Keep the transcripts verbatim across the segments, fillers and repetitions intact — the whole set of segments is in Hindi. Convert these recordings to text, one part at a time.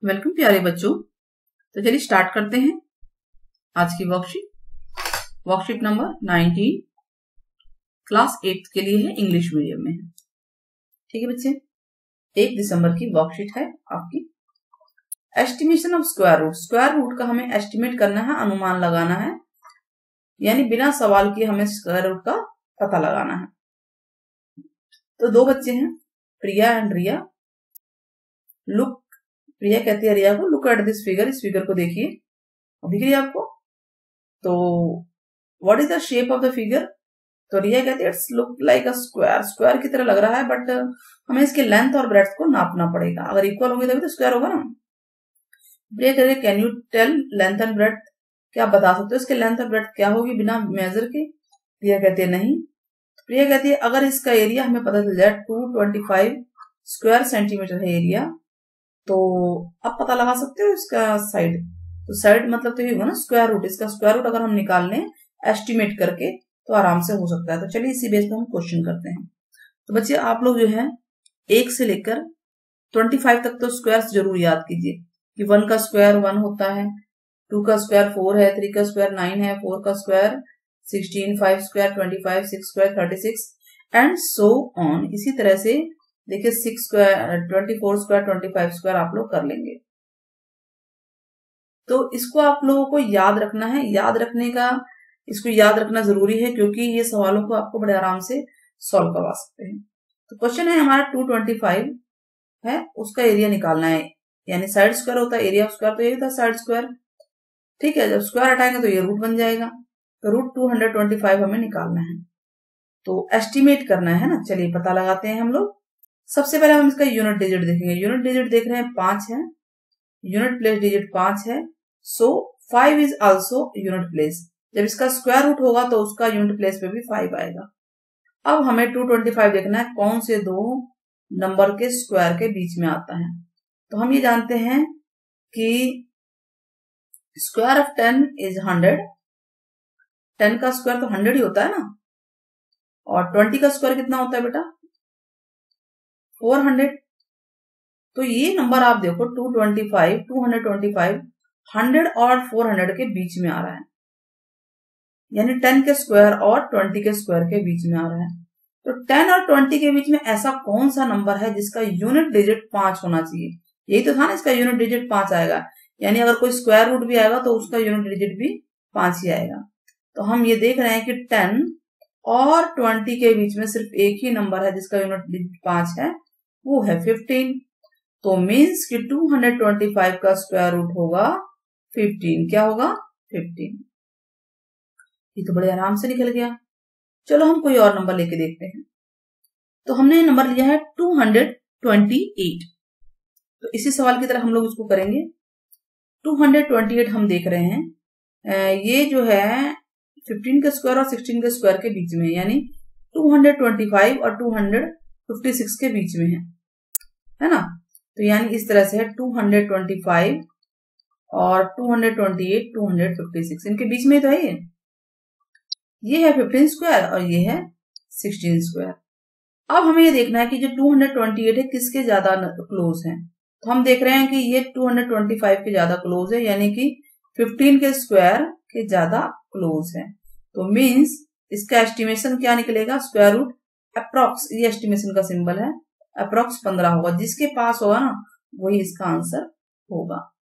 वेलकम प्यारे बच्चों। तो चलिए स्टार्ट करते हैं आज की worksheet. Worksheet number nineteen class eighth के लिए है, इंग्लिश मीडियम में है। ठीक है बच्चे, एक दिसंबर की वर्कशीट है आपकी। Estimation of square root. Square root का हमें एस्टिमेट करना है, अनुमान लगाना है, यानी बिना सवाल किए हमें स्क्वायर रूट का पता लगाना है। तो दो बच्चे हैं, प्रिया एंड रिया। लुक, प्रिया कहती है रिया को, लुक एट दिस फिगर, इस फिगर को देखिए। दिख रही है आपको? तो what is the shape of the figure? तो रिया कहती है it's look like a square, square की तरह लग रहा है, बट हमें इसके लेंथ और ब्रेड्थ को नापना पड़ेगा। अगर इक्वल होंगे तभी तो स्क्वायर होगा ना। प्रिया कहती है can you tell length and breadth, क्या आप बता सकते हो इसके लेंथ और ब्रेड्थ क्या होगी बिना मेजर के? प्रिया कहती है नहीं। प्रिया कहती है अगर इसका एरिया हमें पता चल जाए two twenty five square centimetre है एरिया, तो आप पता लगा सकते हो इसका साइड। तो साइड मतलब तो ये होगा ना स्क्वायर रूट। इसका स्क्वायर रूट अगर हम निकाल लें एस्टिमेट करके तो आराम से हो सकता है। तो चलिए इसी बेस पे हम क्वेश्चन करते हैं। तो बच्चे आप लोग जो है एक से लेकर ट्वेंटी फाइव तक तो स्क्वायर जरूर याद कीजिए कि वन का स्क्वायर वन होता है, टू का स्क्वायर फोर है, थ्री का स्क्वायर नाइन है, फोर का square sixteen, five square twenty five, six square thirty six and so on. इसी तरह से देखिए six square twenty four square twenty five square आप लोग कर लेंगे। तो इसको आप लोगों को याद रखना है। याद रखने का इसको याद रखना जरूरी है क्योंकि ये सवालों को आपको बड़े आराम से सॉल्व करवा सकते हैं। तो क्वेश्चन है हमारा टू ट्वेंटी फाइव है, उसका एरिया निकालना है, यानी साइड स्क्वायर होता है एरिया ऑफ स्क्वायर, तो ये होता है साइड स्क्वायर। ठीक है, जब स्क्वायर हटाएंगे तो ये रूट बन जाएगा। तो root two hundred twenty five हमें निकालना है, तो एस्टिमेट करना है ना। चलिए पता लगाते हैं हम लोग। सबसे पहले हम इसका यूनिट डिजिट देखेंगे। यूनिट डिजिट देख रहे हैं पांच है, यूनिट प्लेस डिजिट पांच है, so five is also unit place. जब इसका स्क्वायर रूट होगा तो उसका यूनिट प्लेस पे भी फाइव आएगा। अब हमें टू ट्वेंटी फाइव देखना है कौन से दो नंबर के स्क्वायर के बीच में आता है। तो हम ये जानते हैं कि square of ten is hundred. Ten का स्क्वायर तो हंड्रेड ही होता है ना, और ट्वेंटी का स्क्वायर कितना होता है बेटा? Four hundred. तो ये नंबर आप देखो two twenty five, two hundred twenty five hundred और फोर हंड्रेड के बीच में आ रहा है, यानी टेन के स्क्वायर और ट्वेंटी के स्क्वायर के बीच में आ रहा है। तो टेन और ट्वेंटी के बीच में ऐसा कौन सा नंबर है जिसका यूनिट डिजिट पांच होना चाहिए? यही तो था ना, इसका यूनिट डिजिट पांच आएगा, यानी अगर कोई स्क्वायर रूट भी आएगा तो उसका यूनिट डिजिट भी पांच ही आएगा। तो हम ये देख रहे हैं कि टेन और ट्वेंटी के बीच में सिर्फ एक ही नंबर है जिसका यूनिट डिजिट पांच है, वो है फिफ्टीन। तो मीन्स कि टू हंड्रेड ट्वेंटी फाइव का स्क्वायर रूट होगा फिफ्टीन। क्या होगा? फिफ्टीन। ये तो बड़े आराम से निकल गया। चलो हम कोई और नंबर लेके देखते हैं। तो हमने नंबर लिया है टू हंड्रेड ट्वेंटी एट। तो इसी सवाल की तरह हम लोग इसको करेंगे। टू हंड्रेड ट्वेंटी एट हम देख रहे हैं, ये जो है फिफ्टीन के स्क्वायर और सिक्सटीन के स्क्वायर के बीच में, यानी टू हंड्रेड ट्वेंटी फाइव और टू हंड्रेड फिफ्टी सिक्स के बीच में है, है ना। तो यानी इस तरह से है टू हंड्रेड ट्वेंटी फाइव और two hundred twenty eight, two hundred fifty six, इनके बीच में तो है ये ये है फिफ्टीन स्क्वायर और ये है सिक्सटीन स्क्वायर। अब हमें ये देखना है कि जो टू हंड्रेड ट्वेंटी एट है किसके ज्यादा क्लोज है। तो हम देख रहे हैं कि ये टू हंड्रेड ट्वेंटी फाइव के ज्यादा क्लोज है, यानी कि फिफ्टीन के स्क्वायर के ज्यादा क्लोज है। तो मीन्स इसका एस्टिमेशन क्या निकलेगा? स्क्वायर रूट अप्रोक्स, ये एस्टिमेशन का सिंबल है, अप्रोक्स पंद्रह होगा। जिसके पास होगा ना वही इसका आंसर होगा।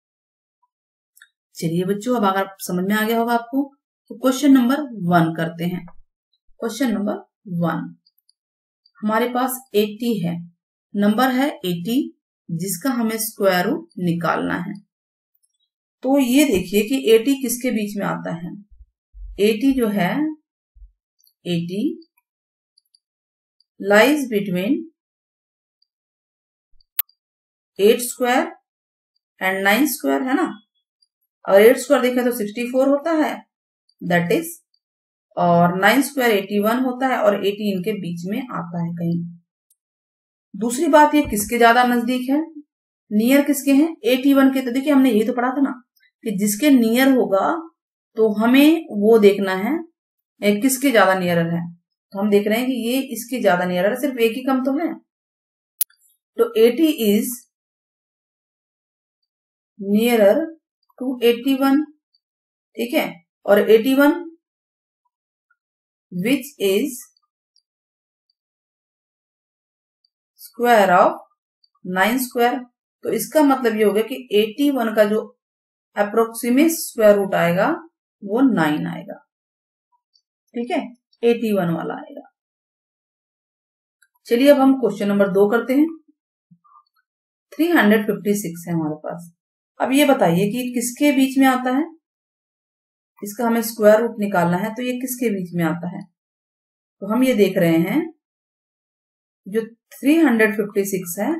चलिए बच्चों, अब अगर समझ में आ गया होगा आपको तो क्वेश्चन नंबर वन करते हैं। क्वेश्चन नंबर वन, हमारे पास अस्सी है, नंबर है अस्सी जिसका हमें स्क्वायर रूट निकालना है। तो ये देखिए कि अस्सी किसके बीच में आता है। अस्सी जो है अस्सी lies between eight square and nine square, है ना। अगर एट स्क्वायर देखा तो सिक्सटी फोर होता है, दैट इज, और नाइन स्क्वायर एटी वन होता है, और एटी इनके बीच में आता है कहीं। दूसरी बात, ये किसके ज्यादा नजदीक है? नियर किसके हैं? एटी वन के। तो देखिए हमने यही तो पढ़ा था ना कि जिसके नियर होगा तो हमें वो देखना है किसके ज्यादा नियर है। तो हम देख रहे हैं कि ये इसके ज्यादा नियर है, सिर्फ एक ही कम तो है। तो eighty is nearer to eighty one, ठीक है, और eighty one which is square of nine square. तो इसका मतलब ये हो गया कि एटी वन का जो अप्रोक्सीमेट स्क्वायर रूट आएगा वो नाइन आएगा, ठीक है, एटी वन वाला आएगा। चलिए अब हम क्वेश्चन नंबर दो करते हैं। थ्री हंड्रेड फिफ्टी सिक्स है हमारे पास। अब ये बताइए कि किसके बीच में आता है, इसका हमें स्क्वायर रूट निकालना है, तो ये किसके बीच में आता है। तो हम ये देख रहे हैं जो थ्री हंड्रेड फिफ्टी सिक्स है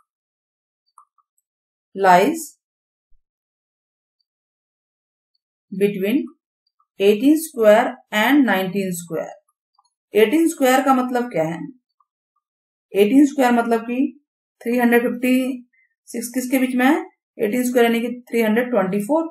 lies between eighteen square and nineteen square. Eighteen square का मतलब क्या है, एटीन स्क्वायर मतलब कि थ्री हंड्रेड फिफ्टी सिक्स किसके बीच में है, एटीन स्क्वायर यानी कि थ्री हंड्रेड ट्वेंटी फोर।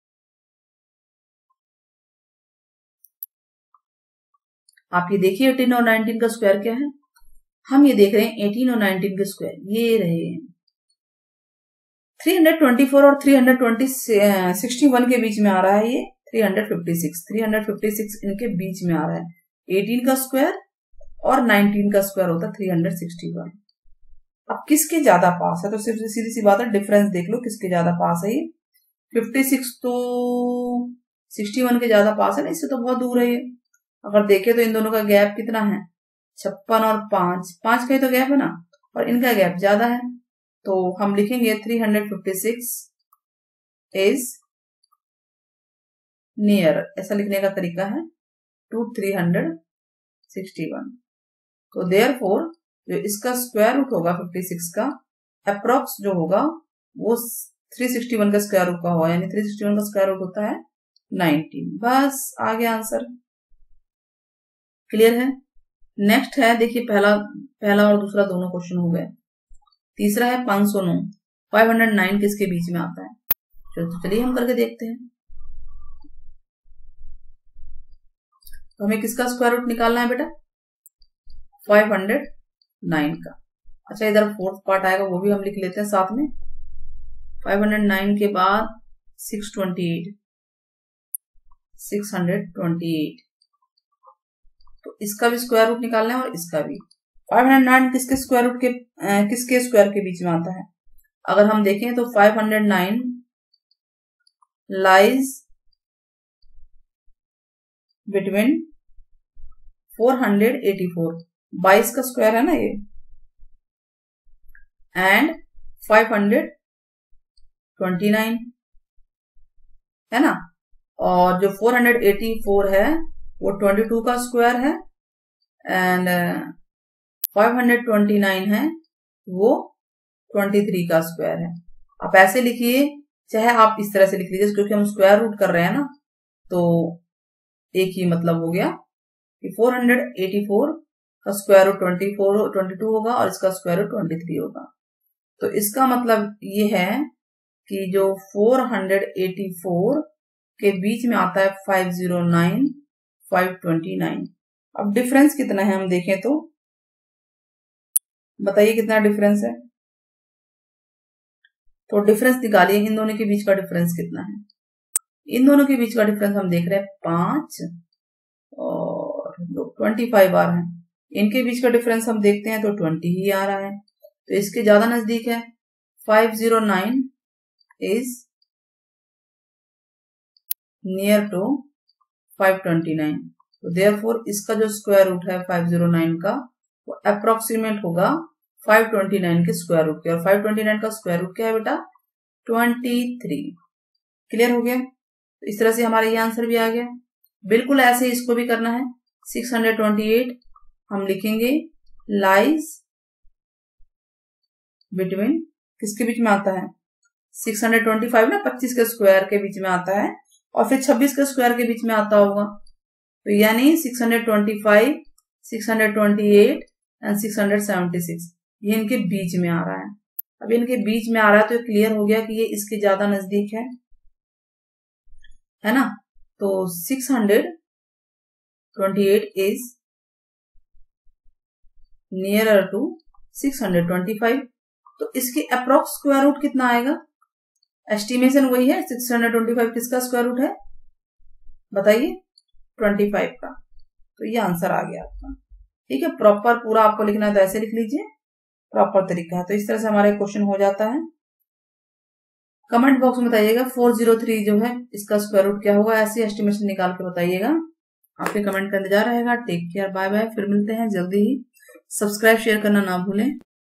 आप ये देखिए एटीन और नाइनटीन का स्क्वायर क्या है। हम ये देख रहे हैं एटीन और नाइनटीन के स्क्वायर, ये रहे थ्री हंड्रेड ट्वेंटी फोर और थ्री हंड्रेड सिक्सटी वन के बीच में आ रहा है ये three hundred fifty six. Three hundred fifty six इनके बीच में आ रहा है। एटीन का स्क्वायर और नाइनटीन का स्क्वायर होता है थ्री हंड्रेड सिक्सटी वन। अब किसके ज्यादा पास है, तो सिर्फ सीधी सी बात है, डिफरेंस देख लो किसके ज्यादा पास है। ये फिफ्टी सिक्स तो सिक्सटी वन के ज्यादा पास है ना, इससे तो बहुत दूर है ये। अगर देखे तो इन दोनों का गैप कितना है, छप्पन और पांच, पांच का ही तो गैप है ना, और इनका गैप ज्यादा है। तो हम लिखेंगे three hundred fifty six is near, ऐसा लिखने का तरीका है, to three hundred sixty one. तो देयरफॉर जो इसका स्क्वायर रूट होगा फिफ्टी सिक्स का अप्रोक्स जो होगा वो थ्री सिक्सटी वन का स्क्वायर रूट का होगा, यानी थ्री सिक्सटी वन का स्क्वायर रूट होता है नाइनटीन। बस आ गया आंसर, क्लियर है। नेक्स्ट है, देखिए पहला पहला और दूसरा दोनों क्वेश्चन हो गए। तीसरा है पांच सौ नौ, फाइव हंड्रेड नाइन किसके बीच में आता है। तो चलिए हम करके देखते हैं। तो हमें किसका स्क्वायर रूट निकालना है बेटा, फाइव हंड्रेड नाइन का। अच्छा इधर फोर्थ पार्ट आएगा वो भी हम लिख लेते हैं साथ में। फाइव हंड्रेड नाइन के बाद six twenty eight, six hundred twenty eight, तो इसका भी स्क्वायर रूट निकालना है और इसका भी। फाइव हंड्रेड नाइन किसके स्क्वायर रूट के आ, किसके स्क्वायर के बीच में आता है। अगर हम देखें तो five hundred nine lies between four hundred eighty four, बाईस का स्क्वायर है ना ये, and five hundred twenty nine है ना, और जो फोर हंड्रेड एटी फोर है वो ट्वेंटी टू का स्क्वायर है, and five hundred twenty nine है वो ट्वेंटी थ्री का स्क्वायर है। आप ऐसे लिखिए, चाहे आप इस तरह से लिख लीजिए, क्योंकि हम स्क्वायर रूट कर रहे हैं ना, तो एक ही मतलब हो गया कि फोर हंड्रेड एटी फोर का square root twenty four twenty two होगा और इसका स्क्वायर रूट ट्वेंटी थ्री होगा। तो इसका मतलब ये है कि जो फोर हंड्रेड एटी फोर के बीच में आता है five zero nine, five twenty nine. अब डिफरेंस कितना है हम देखें तो बताइए कितना डिफरेंस है। तो डिफरेंस निकालिए, इन दोनों के बीच का डिफरेंस कितना है। इन दोनों के बीच का डिफरेंस हम देख रहे हैं पांच और ट्वेंटी फाइव आ रहा है। इनके बीच का डिफरेंस हम देखते हैं तो ट्वेंटी ही आ रहा है, तो इसके ज्यादा नजदीक है। Five zero nine is near to five twenty nine. तो देयरफॉर इसका जो स्क्वायर रूट है फाइव जीरो नाइन का वो अप्रोक्सीमेट होगा फाइव ट्वेंटी नाइन के स्क्वायर रूट के, और फाइव ट्वेंटी नाइन का स्क्वायर रूट क्या है बेटा, ट्वेंटी थ्री। क्लियर हो गया। तो इस तरह से हमारा ये आंसर भी आ गया। बिल्कुल ऐसे इसको भी करना है। सिक्स हंड्रेड ट्वेंटी एट हम लिखेंगे लाइज बिटवीन, किसके बीच में आता है, सिक्स हंड्रेड ट्वेंटी फाइव ना, पच्चीस के स्क्वायर के बीच में आता है, और फिर छब्बीस के स्क्वायर के बीच में आता होगा, तो यानी six hundred twenty five, six hundred twenty eight and six hundred seventy six, ये इनके बीच में आ रहा है। अब इनके बीच में आ रहा है तो क्लियर हो गया कि ये इसके ज्यादा नजदीक है, है ना। तो six hundred twenty eight is nearer to six hundred twenty five. तो इसके अप्रोक्स स्क्वायर रूट कितना आएगा, एस्टिमेशन वही है, सिक्स हंड्रेड ट्वेंटी फाइव किसका स्क्वायर रूट है बताइए, ट्वेंटी फाइव का। तो ये आंसर आ गया आपका। ठीक है, प्रॉपर पूरा आपको लिखना है तो ऐसे लिख लीजिए, प्रॉपर तरीका है। तो इस तरह से हमारा क्वेश्चन हो जाता है। कमेंट बॉक्स में बताइएगा फोर जीरो थ्री जो है इसका स्क्वायर रूट क्या होगा, ऐसी एस्टिमेशन निकाल के बताइएगा। आपके कमेंट का इंतजार रहेगा। टेक केयर, बाय बाय, फिर मिलते हैं जल्दी ही। सब्सक्राइब शेयर करना ना भूलें।